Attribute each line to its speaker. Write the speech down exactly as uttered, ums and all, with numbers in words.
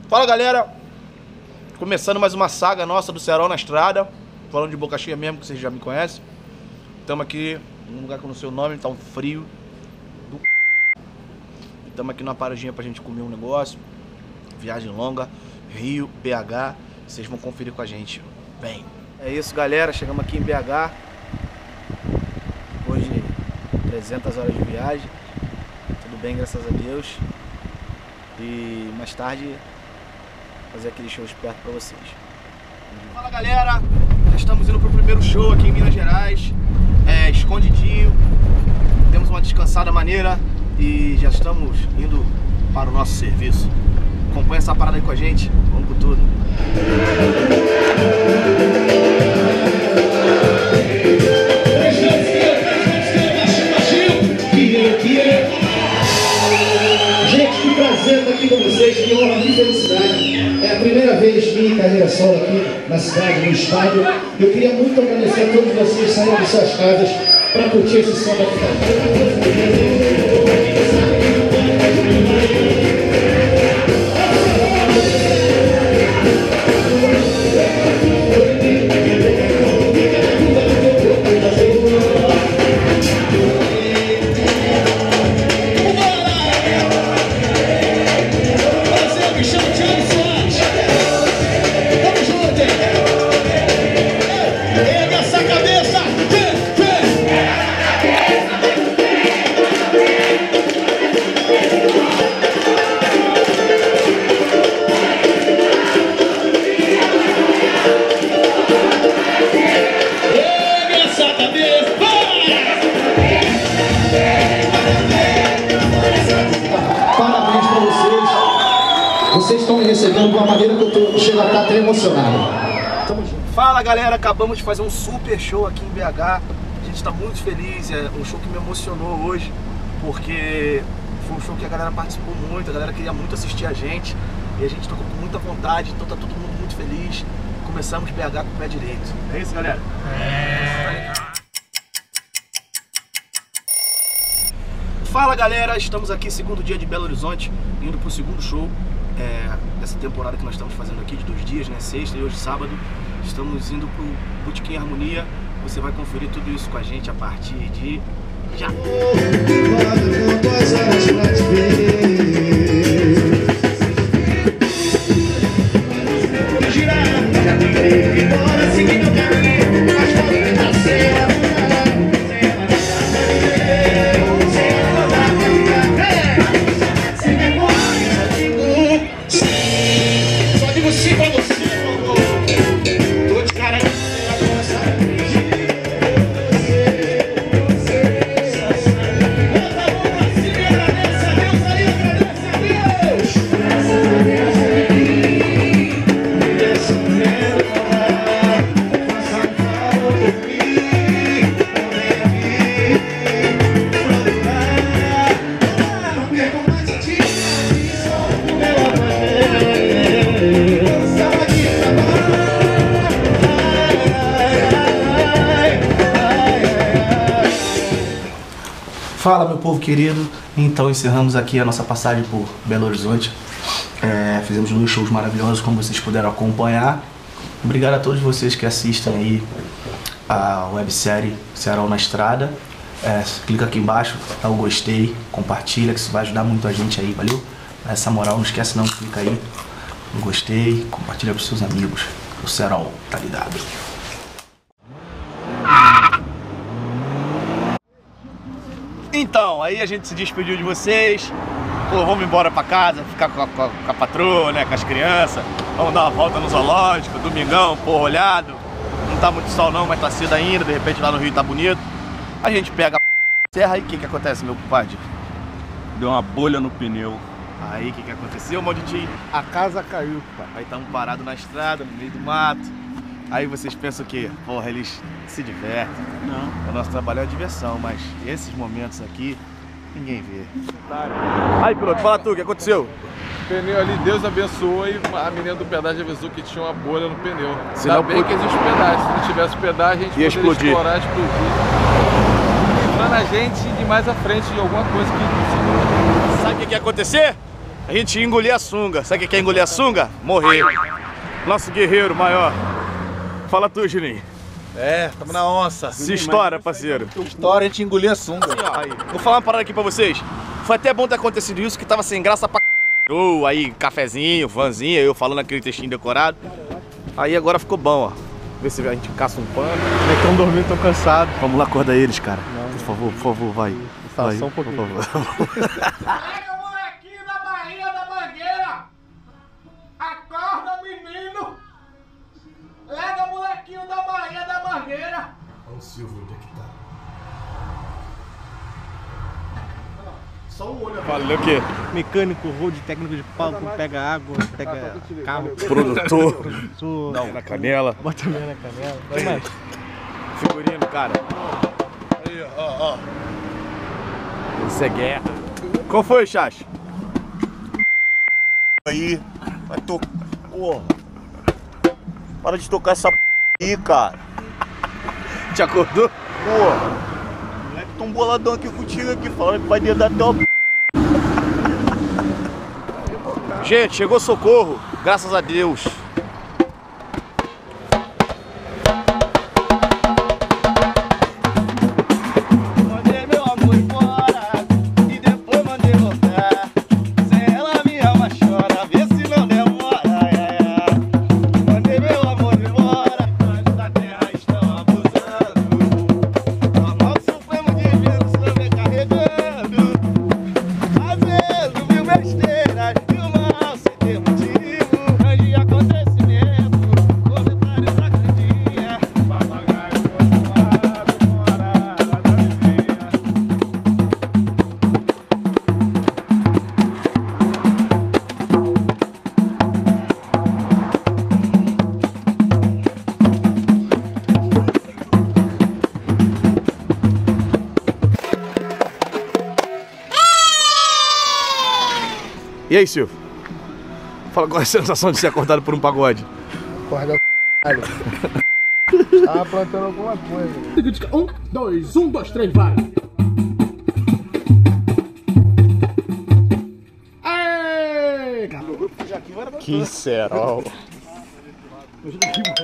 Speaker 1: Fala galera, começando mais uma saga nossa do Serol na Estrada. Falando de boca cheia mesmo, que vocês já me conhecem. Estamos aqui num lugar que eu não sei o nome, tá um frio do e estamos aqui numa paradinha pra gente comer um negócio. Viagem longa, Rio, B H. Vocês vão conferir com a gente. Vem. É isso galera, chegamos aqui em B H depois de trezentas horas de viagem. Tudo bem, graças a Deus. E mais tarde fazer aquele show esperto pra vocês. Fala galera, já estamos indo pro primeiro show aqui em Minas Gerais, é, escondidinho. Temos uma descansada maneira e já estamos indo para o nosso serviço. Acompanha essa parada aí com a gente, vamos com tudo.
Speaker 2: Gente, que prazer estar aqui com vocês, que honra, que felicidade. É a primeira vez minha carreira solo aqui na cidade, no estádio. Eu queria muito agradecer a todos vocês que saíram de suas casas para curtir esse som aqui. Vocês estão me recebendo de uma maneira que eu tô, chego a estar até emocionado. Tamo junto.
Speaker 1: Fala galera, acabamos de fazer um super show aqui em B H. A gente está muito feliz, é um show que me emocionou hoje, porque foi um show que a galera participou muito, a galera queria muito assistir a gente e a gente tocou com muita vontade, então tá todo mundo muito feliz. Começamos B H com o pé direito. É isso galera? É. Fala galera, estamos aqui segundo dia de Belo Horizonte, indo pro segundo show. É, dessa temporada que nós estamos fazendo aqui, de dois dias, né? Sexta e hoje sábado. Estamos indo pro Botequim Harmonia. Você vai conferir tudo isso com a gente a partir de já! Fala meu povo querido, então encerramos aqui a nossa passagem por Belo Horizonte. É, fizemos dois shows maravilhosos, como vocês puderam acompanhar. Obrigado a todos vocês que assistem aí a websérie Serol na Estrada. É, clica aqui embaixo, dá o gostei, compartilha, que isso vai ajudar muito a gente aí, valeu? Essa moral, não esquece não, clica aí no gostei, compartilha com seus amigos. O Serol, tá ligado? Então, aí a gente se despediu de vocês. Pô, vamos embora pra casa, ficar com a, com a, com a patroa, né, com as crianças. Vamos dar uma volta no zoológico, domingão, porra, olhado. Não tá muito sol não, mas tá cedo ainda, de repente lá no Rio tá bonito. A gente pega a serra e o que que acontece, meu compadre?
Speaker 3: Deu uma bolha no pneu.
Speaker 1: Aí o que que aconteceu, Malditinho?
Speaker 3: A casa caiu, pai.
Speaker 1: Aí estamos parados na estrada, no meio do mato. Aí vocês pensam que, porra, eles se divertem.
Speaker 3: Não.
Speaker 1: O nosso trabalho é diversão, mas esses momentos aqui, ninguém vê. Aí, piloto, fala tu, o que aconteceu?
Speaker 3: O pneu ali, Deus abençoou e a menina do pedágio avisou que tinha uma bolha no pneu.
Speaker 1: Se
Speaker 3: Ainda
Speaker 1: não,
Speaker 3: bem que existe o pedágio. Se não tivesse o pedágio, a gente
Speaker 1: ia
Speaker 3: poderia
Speaker 1: explodir.
Speaker 3: explorar, explodir. Livrando a gente de mais à frente de alguma coisa que...
Speaker 1: Sabe o que que ia acontecer?
Speaker 4: A gente ia engolir a sunga. Sabe o que é engolir a sunga? Morrer. Nosso guerreiro maior. Fala tu, Juninho.
Speaker 5: É, tamo na onça.
Speaker 4: Se história, parceiro.
Speaker 5: História, a gente engolir a sunga.
Speaker 4: Aí, vou falar uma parada aqui pra vocês. Foi até bom ter acontecido isso, que tava sem graça pra c... Oh, aí, cafezinho, vanzinha, eu falando aquele textinho decorado. Aí agora ficou bom, ó. Vê se a gente caça um pano.
Speaker 5: Como é que estão dormindo, tão cansados?
Speaker 4: Vamos lá acordar eles, cara. Não, por favor, por favor, vai.
Speaker 5: Tá,
Speaker 4: vai,
Speaker 5: só um pouquinho.
Speaker 4: por favor.
Speaker 6: Pega o molequinho da Bahia da Mangueira! Acorda, menino! Pega o molequinho da Bahia da Mangueira!
Speaker 1: Olha o Silvio, onde é que tá?
Speaker 5: Só um olho.
Speaker 4: Falei o quê?
Speaker 7: Mecânico, road, técnico de palco, pega água, pega carro.
Speaker 4: Produtor.
Speaker 7: Produtor.
Speaker 4: Não, na canela.
Speaker 7: Bota a minha na canela. O que mais?
Speaker 4: Figurino, cara.
Speaker 5: Aí, ó, ó.
Speaker 4: Isso é guerra. Qual foi, Chacho?
Speaker 8: Aí, vai tocar. Porra. Para de tocar essa p aí, cara.
Speaker 4: Te acordou?
Speaker 8: Porra. O moleque tão boladão aqui contigo aqui, falando que vai dentro da tua p.
Speaker 4: Gente, chegou socorro. Graças a Deus.
Speaker 8: Mandei meu amor embora e depois mandei voltar. Sem ela minha alma chora, vê se não demora. Mandei meu amor embora, os da terra estão abusando. Normal Supremo Divino sobrecarregando. Fazendo mil besteiras e o mal sem ter motivo. Grande acontecimento, comentário sacudinha. Papagaio consumado, morada da vizinha.
Speaker 4: E aí, Silvio? Fala qual é a sensação de ser acordado por um pagode.
Speaker 5: Acorda caralho. Tava plantando alguma coisa.
Speaker 6: Um, dois, um, dois, três, vai! Aê!
Speaker 8: Que serol.